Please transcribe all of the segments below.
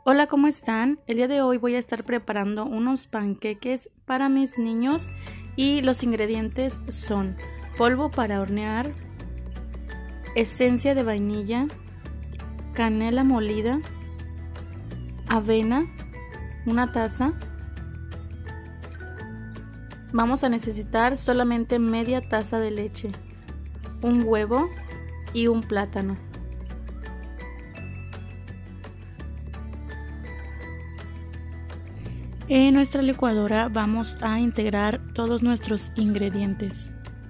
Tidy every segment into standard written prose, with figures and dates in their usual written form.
Hola, ¿cómo están? El día de hoy voy a estar preparando unos panqueques para mis niños y los ingredientes son polvo para hornear, esencia de vainilla, canela molida, avena, una taza. Vamos a necesitar solamente media taza de leche, un huevo y un plátano. En nuestra licuadora vamos a integrar todos nuestros ingredientes.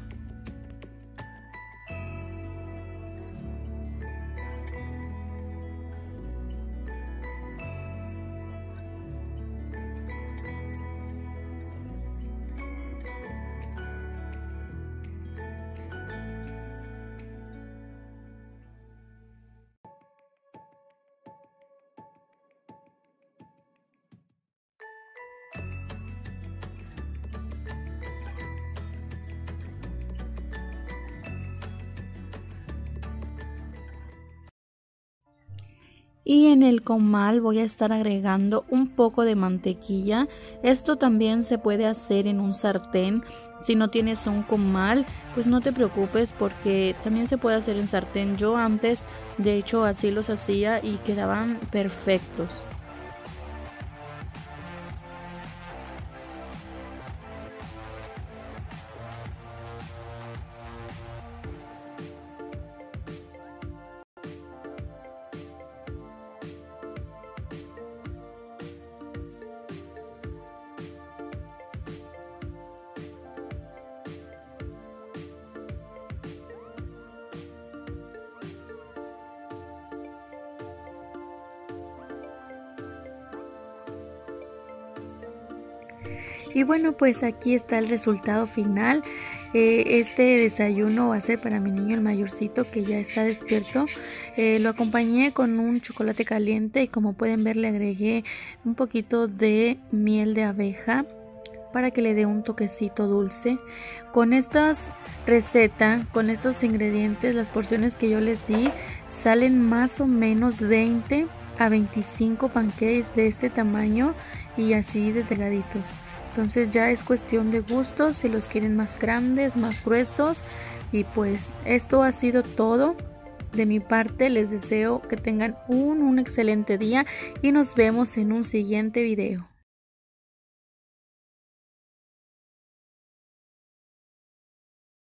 Y en el comal voy a estar agregando un poco de mantequilla. Esto también se puede hacer en un sartén. Si no tienes un comal, pues no te preocupes porque también se puede hacer en sartén. Yo antes, de hecho, así los hacía y quedaban perfectos. Y bueno, pues aquí está el resultado final. Este desayuno va a ser para mi niño el mayorcito que ya está despierto. Lo acompañé con un chocolate caliente y como pueden ver le agregué un poquito de miel de abeja para que le dé un toquecito dulce. Con esta receta, con estos ingredientes, las porciones que yo les di salen más o menos 20 a 25 pancakes de este tamaño y así de delgaditos. Entonces ya es cuestión de gustos, si los quieren más grandes, más gruesos. Y pues esto ha sido todo de mi parte. Les deseo que tengan un excelente día y nos vemos en un siguiente video.